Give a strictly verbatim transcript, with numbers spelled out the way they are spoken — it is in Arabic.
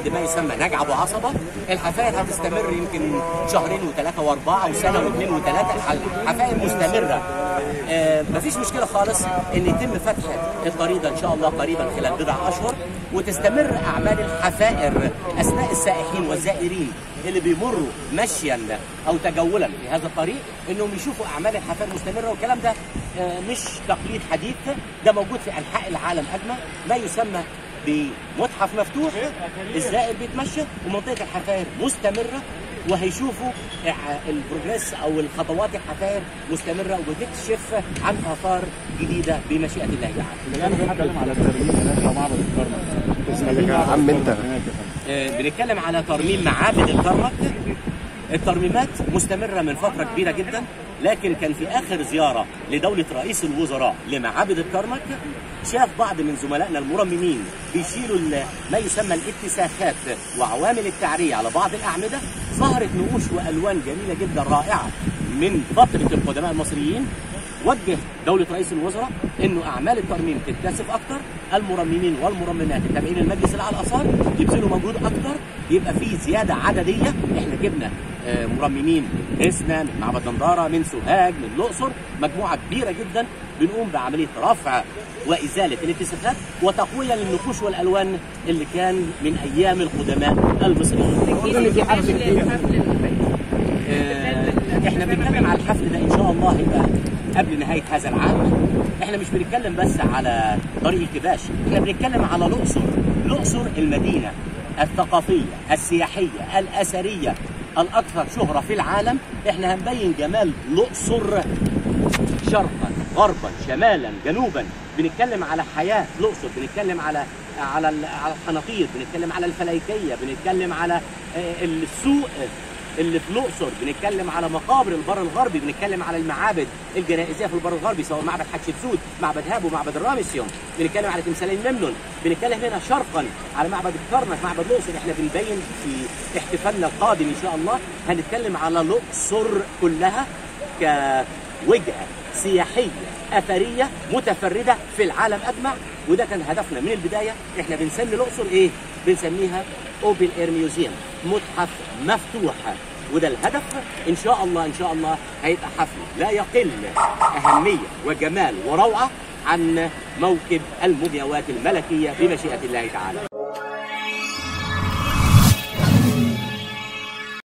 عند ما يسمى نجع ابو عصبه. الحفائر هتستمر يمكن شهرين وثلاثه واربعه وسنه واثنين وثلاثه، الحفائر مستمره. آه مفيش مشكله خالص ان يتم فتح الطريق ده ان شاء الله قريبا خلال بضع اشهر، وتستمر اعمال الحفائر اثناء السائحين والزائرين اللي بيمروا مشيا او تجولا في هذا الطريق، انهم يشوفوا اعمال الحفائر مستمره. والكلام ده آه مش تقليد حديث، ده موجود في انحاء العالم اجمع. ما يسمى بمتحف مفتوح، الزائر بيتمشى ومنطقه الحفائر مستمره، وهيشوفوا البروجريس او الخطوات الحفائر مستمره وبتكشف عن اثار جديده بمشيئه الله تعالى. الان بنتكلم على الترميم هناك ومعبد الكرنك. يا عم انت آه بنتكلم على ترميم معابد الكرنك. الترميمات مستمره من فتره كبيره جدا، لكن كان في اخر زياره لدوله رئيس الوزراء لمعابد الكرنك شاف بعض من زملائنا المرممين بيشيلوا ما يسمى الاتساخات وعوامل التعريه على بعض الاعمده. ظهرت نقوش والوان جميله جدا رائعه من فتره القدماء المصريين. وجه دوله رئيس الوزراء انه اعمال الترميم تتكثف اكتر، المرممين والمرممات التابعين للمجلس الاعلى للاثار يبذلوا مجهود اكتر، يبقى في زياده عدديه. احنا جبنا مرممين من إسنا، من معبد دندره، من سوهاج، من الاقصر، مجموعه كبيره جدا بنقوم بعمليه رفع وازاله الاتساخات وتقويه للنقوش والالوان اللي كان من ايام القدماء المصريين. في حفل كتير. آه احنا بنتكلم على الحفل ده ان شاء الله يبقى قبل نهايه هذا العام. احنا مش بنتكلم بس على طريق الكباش، احنا بنتكلم على الاقصر. الاقصر المدينه الثقافيه السياحيه الاثريه الاكثر شهره في العالم. احنا هنبين جمال الاقصر شرقا غربا شمالا جنوبا. بنتكلم على حياه الاقصر، بنتكلم على على على الحناطير، بنتكلم على الفلايكيه، بنتكلم على السوق اللي في الاقصر، بنتكلم على مقابر البر الغربي، بنتكلم على المعابد الجنائزيه في البر الغربي سواء معبد حتشبسوت، معبد هابو، معبد الرامسيوم، بنتكلم على تمثالين ممنون، بنتكلم هنا شرقا على معبد الكرنك، معبد الاقصر. احنا بنبين في احتفالنا القادم ان شاء الله هنتكلم على الاقصر كلها كوجهه سياحيه اثريه متفرده في العالم اجمع. وده كان هدفنا من البدايه. احنا بنسمي الاقصر ايه؟ بنسميها اوبن اير ميوزيوم، متحف مفتوح. وده الهدف. ان شاء الله ان شاء الله هيبقى حفل لا يقل اهميه وجمال وروعه عن موكب المومياوات الملكيه بمشيئه الله تعالى.